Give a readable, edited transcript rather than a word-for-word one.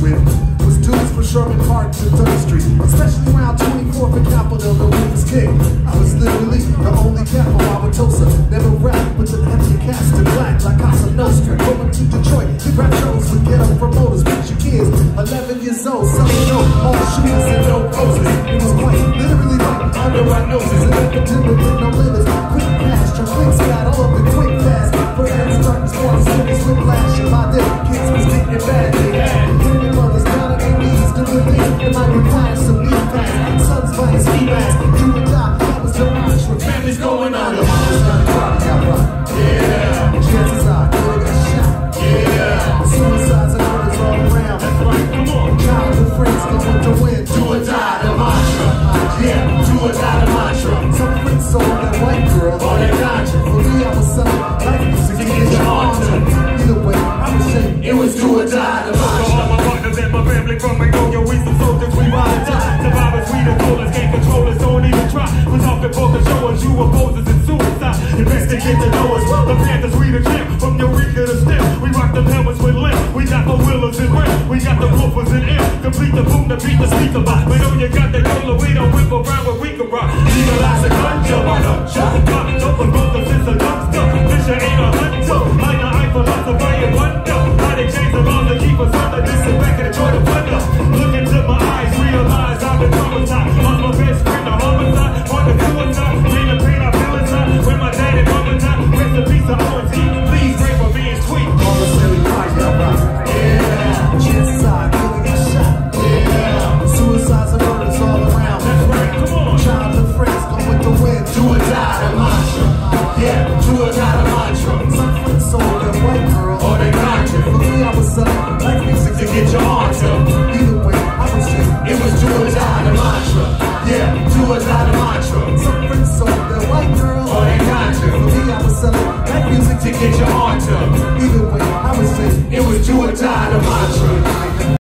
with was dudes for Sherman Park to 3rd Street, especially around 24th and Capitol, the weed was king. I was literally the only capo Wauwatosa, never rap with an empty cast in black like Casa Nostra. Going to Detroit, the rap shows would get up promoters, picture kids, 11 years old, selling no all shoes and no roses. It was quite literally right under our noses, an epidemic with no limits. Quick cash, your quick spat, all of the quick fast. For every starting storm, cities with flash, and by then, kids was getting it bad. They had women, mothers, down on their knees, doing things that might require some knee pads. Sons buying ski masks, do or die, that was the mantra. Families going under, mama's not a party, I rock. Yeah, chances are, you'll get shot. Yeah, suicides and murders all around. That's right, come on. Childhood friends going to win, do or die, the mantra. Yeah, do or die, the mantra. Some friends sold that white girl, or that ganja. For me, I was selling life music to get your arms up. Either way, I was saying it was do or die, the mantra. All my partners and my family from Mongolia, we some soldiers, we ride or die. Survivors, we the coolest, can't control us, don't even try. We're talking for the show us, you opposes and suicide. You best to get to know us. The Panthers, we the champ, from Eureka to Stem. We rock the helmets with limp. We got the Willers and Rim. We got the Woofers and M. Complete the boom, to beat the speaker box. We know you got the cola, we don't whip around where we can rock. Legalize a ganja, why don't you? Pop, open both of this a dumpster. Fisher ain't a hunter. Like the eye philosopher, you wonder. How they change the laws to keep us under. This is back and enjoy the wonder. Look into my eyes, realize I've been traumatized. Lost my best friend, a homicide. On the suicide, pain and pain I feel inside. When my daddy mama died, rest in peace, I O.T. Please pray for me and sweet. All the silly party, I rock. Yeah, chances are, you'll get shot. Yeah, suicides and murders all around. That's right, come on. Childhood friends go with the wind, do or die, the mantra. Yeah, do or die, the mantra. Some friends sold that white girl, or they ganja. For me, I was selling like music to get your arms up. Either way, I was saying it was do or die, the mantra. Yeah, do or die, the mantra. Some friends sold that white girl, or they ganja. For me, I was selling like music to get your arms up. Either way, I was saying it was do or die, the mantra.